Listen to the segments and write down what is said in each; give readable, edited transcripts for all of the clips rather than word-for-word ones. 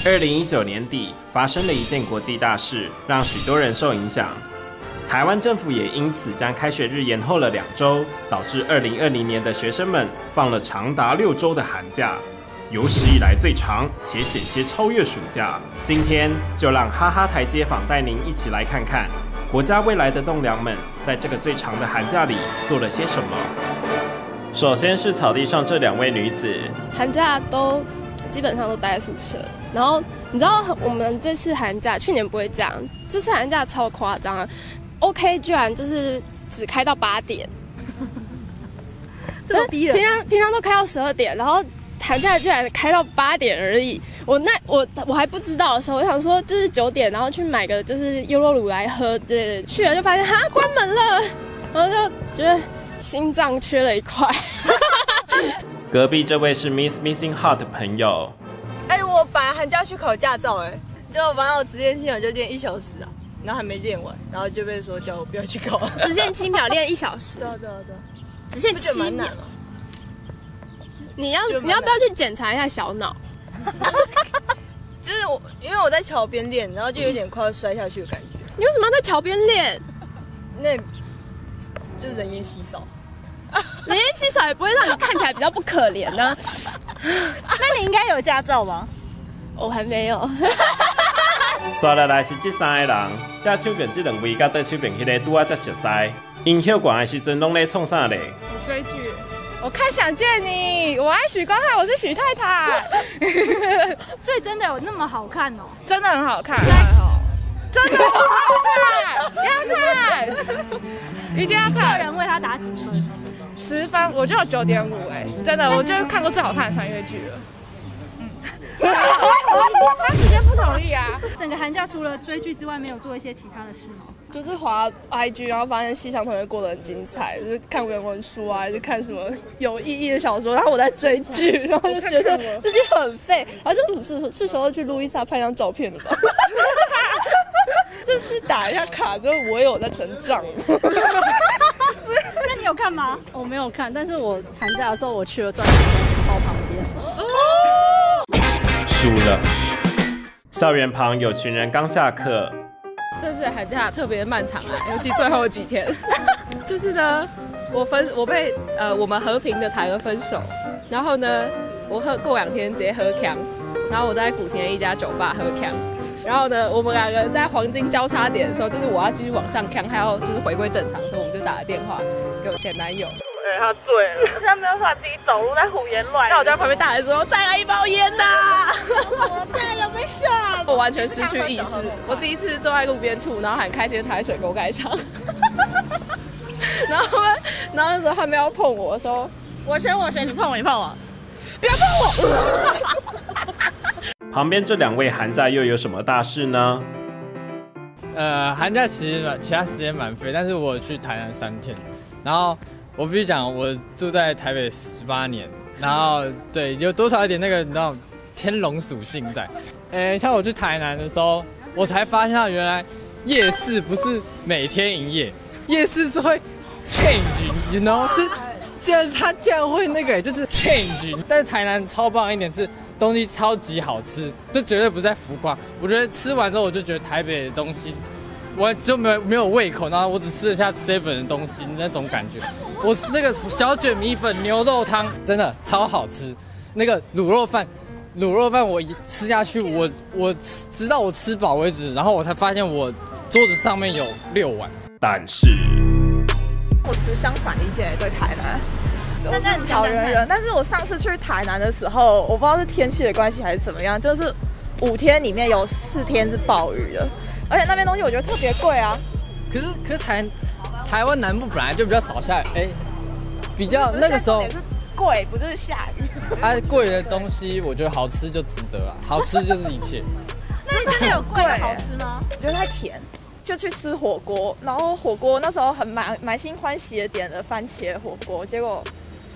2019年底发生了一件国际大事，让许多人受影响。台湾政府也因此将开学日延后了2周，导致2020年的学生们放了长达6周的寒假，有史以来最长，且险些超越暑假。今天就让哈哈台街访带您一起来看看国家未来的栋梁们在这个最长的寒假里做了些什么。首先是草地上这2位女子， 寒假都基本上都待在宿舍。然后你知道我们这次寒假，去年不会这样，这次寒假超夸张啊 ！OK， 居然就是只开到8点， 这么逼人。 平常都开到12点，然后寒假居然开到8点而已。我还不知道的时候，我想说这是9点，然后去买个就是优酪乳来喝之类的，去了就发现哈关门了，然后就觉得心脏缺了一块。 隔壁这位是 Miss Missing Heart 的朋友。 我本来寒假去考驾照，结果反正我直线性我就练1小时啊，然后还没练完，然后就被说叫我不要去考。 直线7秒练1小时。 对， 直线7秒。你要不要去检查一下小脑？ 就是因为我在桥边练，然后就有点快要摔下去的感觉。 你为什么要在桥边练？ 那就是人烟稀少。 人烟稀少也不会让你看起来比较不可怜呢。 那你应该有驾照吧？ 我还没有。 刷下来是这3个人，这手边这2位甲对手边迄个拄啊才熟悉。因休馆的时阵拢咧创啥咧？ 我追剧，我看《想见你》，我爱许光汉，我是许太太。 所以真的有那么好看哦？ 真的很好看，真的很好看，要看，一定要看。 个人为他打几分 ？10分，我就有9.5真的，我就看过最好看的穿越剧了。他直接不同意啊！ 整个寒假除了追剧之外，没有做一些其他的事吗？ 就是滑 IG， 然后发现系上同学过得很精彩，就是看原文书啊，还是看什么有意义的小说，然后我在追剧，然后就觉得自己很废，好像是时候去路易莎拍张照片了吧？就去打一下卡，就是我有在成长。 那你有看吗？ 我没有看，但是我寒假的时候我去了钻石公主号旁边。 输了。校园旁有群人刚下课。 这次寒假特别漫长尤其最后几天。就是呢，我被我们和平的谈了分手，然后呢，我过2天直接喝呛，然后我在古田一家酒吧喝呛。然后呢，我们2个人在黄金交叉点的时候，就是我要继续往上看，还要就是回归正常的时候，我们就打了电话给我前男友。 他醉了，他没有办法自己走路，在胡言乱语。 那我在旁边大喊说：“再来1包烟呐！” 我再也没上。 我完全失去意识，我第一次坐在路边吐，然后很开心的躺在水沟盖上。然后那时候他们要碰我说：“我选，你碰我，不要碰我！” 旁边这2位寒假又有什么大事呢？ 寒假其他时间蛮废，但是我去台南3天，然后我必须讲，我住在台北18年，然后对有多少一点那个你知道天龙属性在。像我去台南的时候，我才发现到原来夜市不是每天营业，夜市是会 change，you know 是。他竟然会那个，就是 change。但是台南超棒一点是东西超级好吃，这绝对不是在浮夸。我觉得吃完之后，我就觉得台北的东西，我就没有胃口，然后我只吃得下 7 的东西那种感觉。我那个小卷米粉牛肉汤真的超好吃，那个卤肉饭我一吃下去，我直到我吃饱为止，然后我才发现我桌子上面有6碗。 但是。 我持相反意见对台南，我是桃园人，但是我上次去台南的时候，我不知道是天气的关系还是怎么样，就是5天里面有4天是暴雨的，而且那边东西我觉得特别贵啊。 可是台湾南部本来就比较少下雨，比较那个时候是贵，不是下雨。 贵的东西我觉得好吃就值得了，好吃就是一切。 那你真的有贵的好吃吗？ 我觉得太甜。就去吃火锅，然后火锅那时候很满心欢喜的点了番茄火锅，结果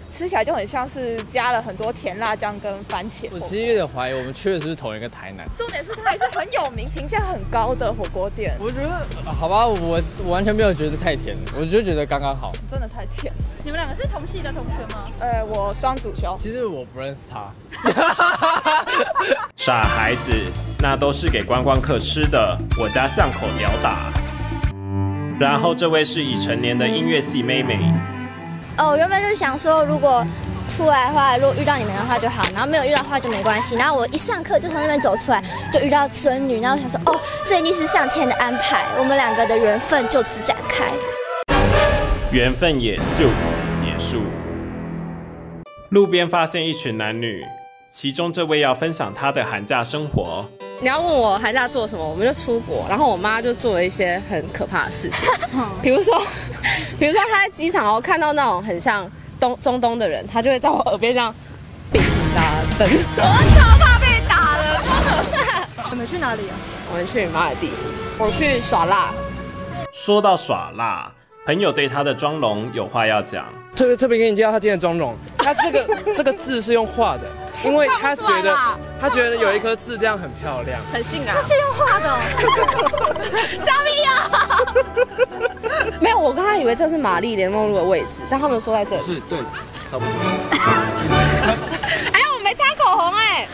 吃起来就很像是加了很多甜辣酱跟番茄。 我其实有点怀疑我们去的是不是同一个台南。 重点是它也是很有名、评价很高的火锅店。 我觉得好吧，我完全没有觉得太甜，我就觉得刚刚好。 真的太甜。 你们两个是同系的同学吗？ 我双主修。 其实我不认识他。 傻孩子，那都是给观光客吃的，我家巷口屌打。然后这位是已成年的音乐系妹妹。 我原本就是想说，如果出来的话，如果遇到你们的话就好，然后没有遇到的话就没关系。然后我一上课就从那边走出来，就遇到孙女，然后我想说，这一定是上天的安排，我们两个的缘分就此展开。 缘分也就此结束。路边发现一群男女，其中这位要分享他的寒假生活。 你要问我寒假做什么，我们就出国，然后我妈就做了一些很可怕的事情，比如说她在机场看到那种很像中东的人，她就会在我耳边这样，叮啦噔，我超怕被打的，超可怕。 你们去哪里啊？ 我们去马尔地夫，我去耍辣。 说到耍辣，朋友对他的妆容有话要讲。 特别给你介绍他今天的妆容，他这个字是用画的，因为他觉得有一颗痣这样很漂亮， 很性感。 他是用画的哦。 小米啊！没有，我刚才以为这是玛丽莲梦露的位置，但他们说在这里。 是对，差不多。 哎呀，我没擦口红哎。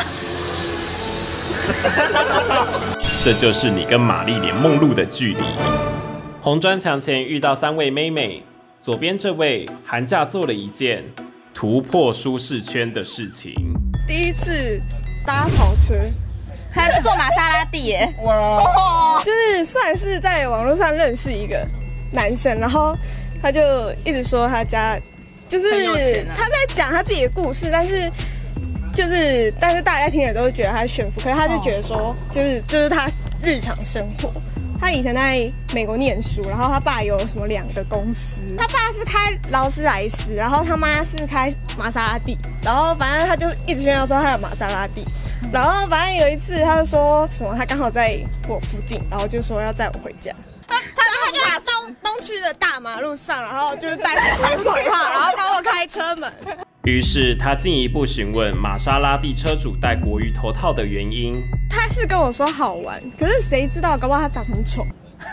这就是你跟玛丽莲梦露的距离。红砖墙前遇到3位妹妹，左边这位寒假做了一件突破舒适圈的事情。 第一次搭跑车， 还做玛莎拉蒂耶！ 哇，就是算是在网络上认识一个男生，然后他就一直说他家就是他在讲他自己的故事，但是大家听了都会觉得他是炫富，可是他就觉得说就是他日常生活。他以前在美国念书，然后他爸有什么2个公司，他爸是开劳斯莱斯，然后他妈是开玛莎拉蒂，然后反正他就一直炫耀说他有玛莎拉蒂，然后反正有一次他就说什么他刚好在我附近，然后就说要载我回家，他就把东区的大马路上，然后就是戴着头套，然后帮我开车门。 于是他进一步询问玛莎拉蒂车主戴国鱼头套的原因。 他是跟我说好玩，可是谁知道，搞不好他长很丑。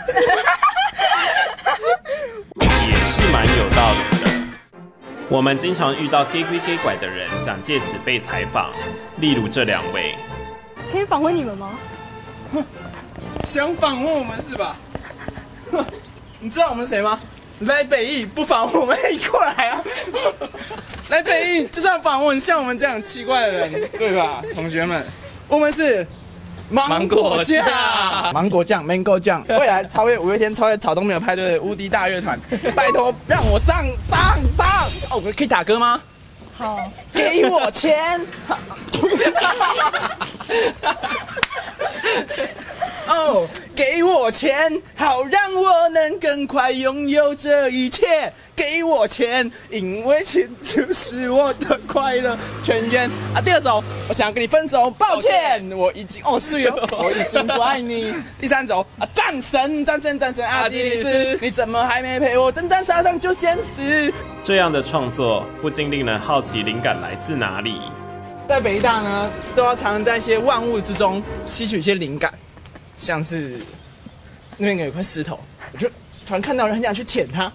也是蛮有道理的。我们经常遇到 gay 归 gay 拐的人，想借此被采访，例如这2位。 可以访问你们吗？ 想访问我们是吧？你知道我们谁吗？来北艺不访问我们，你过来啊！来北艺就是要访问像我们这样奇怪的人，对吧，同学们？我们是芒果酱，Mango 酱，未来超越5月天、超越草东没有派对的无敌大乐团，拜托让我上！哦，可以打歌吗？ 好， 给我钱！哦，给我钱，好让我能更快拥有这一切。给我钱，因为钱就是我的快乐泉源啊。第2首，我想跟你分手，抱歉，我已经我已经不爱你。第3首啊，战神阿基里斯，你怎么还没陪我征战沙场就先死？ 这样的创作不禁令人好奇，灵感来自哪里？ 在北大呢，都要常常在一些万物之中吸取一些灵感，像是那边有一块石头，我就突然看到人很想去舔它，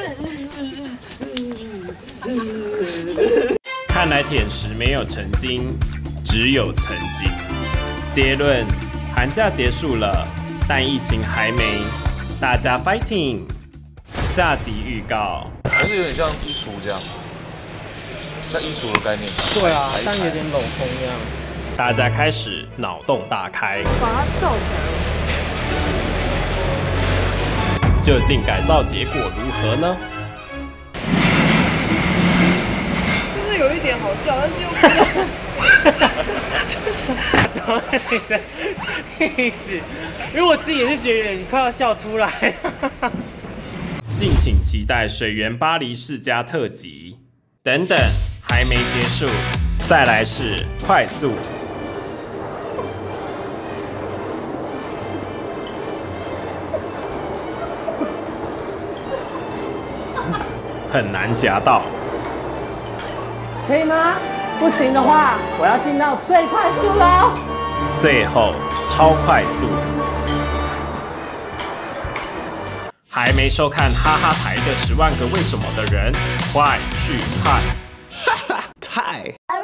看来舔食没有成精，只有曾经。结论：寒假结束了，但疫情还没，大家 fighting！ 下集预告， 还是有点像衣橱这样，像衣橱的概念。 对啊，但有点镂空一样。 大家开始脑洞大开， 把它罩起来。 究竟改造结果如何呢？ 就是有一点好笑，但是又不懂你的意思。如果我自己也是觉得你快要笑出来。 敬请期待水源巴黎世家特辑等等，还没结束，再来是快速。很难夹到。 可以吗？不行的话，我要进到最快速喽。 最后超快速。还没收看哈哈台的10万个为什么的人，快去看！ 太。